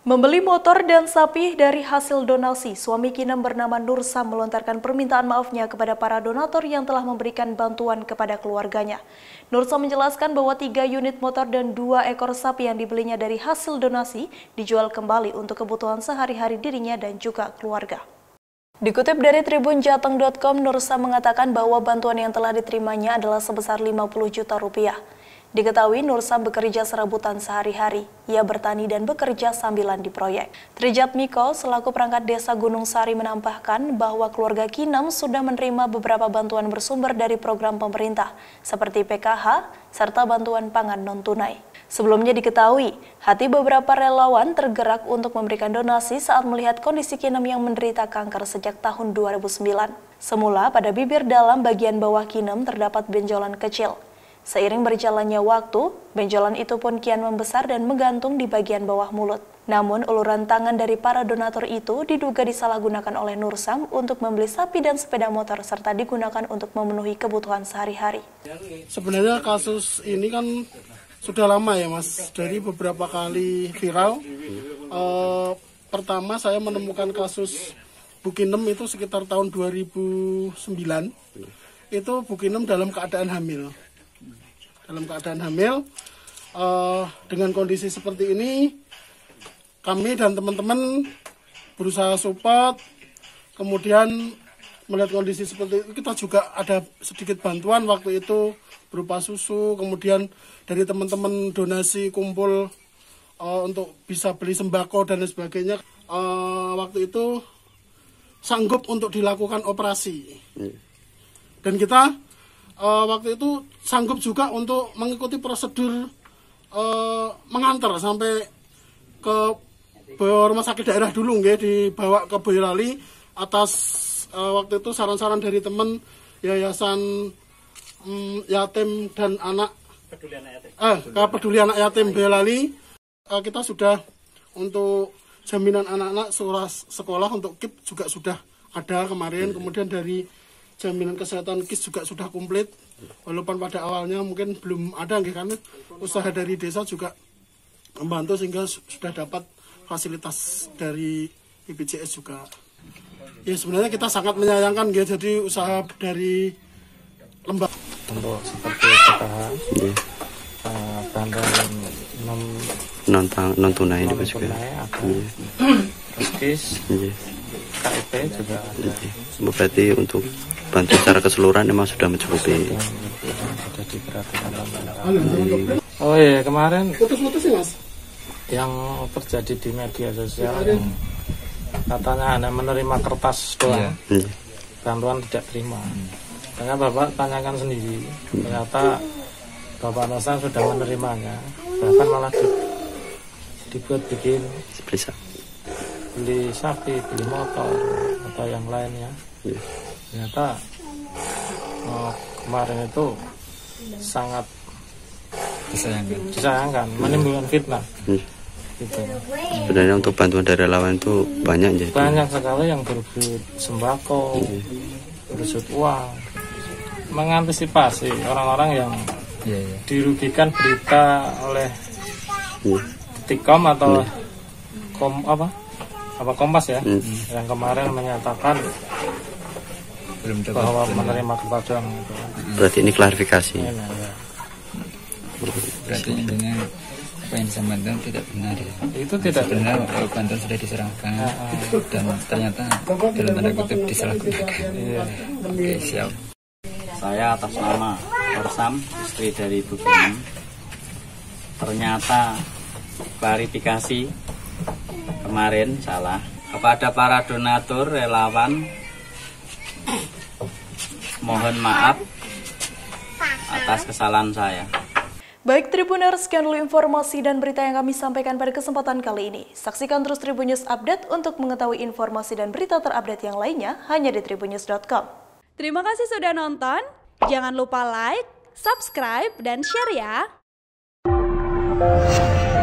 Membeli motor dan sapi dari hasil donasi, suami Kinem bernama Nur Sam melontarkan permintaan maafnya kepada para donatur yang telah memberikan bantuan kepada keluarganya. Nur Sam menjelaskan bahwa 3 unit motor dan 2 ekor sapi yang dibelinya dari hasil donasi dijual kembali untuk kebutuhan sehari-hari dirinya dan juga keluarga. Dikutip dari tribunjateng.com, Nur Sam mengatakan bahwa bantuan yang telah diterimanya adalah sebesar 50 juta rupiah. Diketahui Nur Sam bekerja serabutan sehari-hari. Ia bertani dan bekerja sambilan di proyek. Trijat Miko selaku perangkat desa Gunung Sari menambahkan bahwa keluarga Kinem sudah menerima beberapa bantuan bersumber dari program pemerintah seperti PKH serta bantuan pangan non-tunai. Sebelumnya diketahui, hati beberapa relawan tergerak untuk memberikan donasi saat melihat kondisi Kinem yang menderita kanker sejak tahun 2009. Semula pada bibir dalam bagian bawah Kinem terdapat benjolan kecil. Seiring berjalannya waktu, benjolan itu pun kian membesar dan menggantung di bagian bawah mulut. Namun, uluran tangan dari para donatur itu diduga disalahgunakan oleh Nur Sam untuk membeli sapi dan sepeda motor serta digunakan untuk memenuhi kebutuhan sehari-hari. Sebenarnya kasus ini kan sudah lama ya Mas, dari beberapa kali viral. Pertama saya menemukan kasus Bu Kinem itu sekitar tahun 2009. Itu Bu Kinem dalam keadaan hamil. Dengan kondisi seperti ini, kami dan teman-teman berusaha support. Kemudian melihat kondisi seperti itu, kita juga ada sedikit bantuan waktu itu berupa susu. Kemudian dari teman-teman donasi kumpul untuk bisa beli sembako dan lain sebagainya. Waktu itu sanggup untuk dilakukan operasi. Dan kita waktu itu sanggup juga untuk mengikuti prosedur mengantar sampai ke rumah sakit daerah dulu, dibawa ke Boyolali atas waktu itu saran-saran dari teman Yayasan Yatim dan Anak Peduli Anak Yatim Boyolali. Kita sudah untuk jaminan anak-anak sekolah untuk KIP juga sudah ada kemarin. Kemudian dari jaminan kesehatan KIS juga sudah komplit, walaupun pada awalnya mungkin belum ada, karena usaha dari desa juga membantu sehingga sudah dapat fasilitas dari BPJS juga. Ya sebenarnya kita sangat menyayangkan, jadi usaha dari lembaga untuk seperti PKH, bantuan non tunai juga, KIS, KIP juga ada. Berarti untuk bantu secara keseluruhan memang sudah mencukupi. Oh iya, kemarin yang terjadi di media sosial katanya hanya menerima kertas doang, bantuan tidak terima. Karena Bapak tanyakan sendiri, ternyata Bapak Nosa sudah menerimanya, bahkan malah dibuat bikin beli sapi, beli motor atau yang lainnya. Ternyata kemarin itu sangat disayangkan, menimbulkan fitnah. Gitu. Sebenarnya untuk bantuan dari relawan itu banyak, jadi banyak sekali yang berebut sembako, berebut uang, mengantisipasi orang-orang yang dirugikan berita oleh Detikcom atau Kompas ya, yang kemarin menyatakan bahwa menerima kepajuan itu. Berarti ini klarifikasi. Berarti intinya apa yang disampaikan tidak benar ya? Itu tidak benar. Bantuan sudah diserahkan dan ternyata dalam tanda kutip disalahgunakan. Oke, siap. Saya atas nama Nur Sam, istri dari Bu Kinem, ternyata klarifikasi kemarin salah kepada para donatur relawan. Mohon maaf atas kesalahan saya. Baik Tribuners, sekian dulu informasi dan berita yang kami sampaikan pada kesempatan kali ini. Saksikan terus Tribun News Update untuk mengetahui informasi dan berita terupdate yang lainnya hanya di tribunnews.com. Terima kasih sudah nonton. Jangan lupa like, subscribe, dan share ya.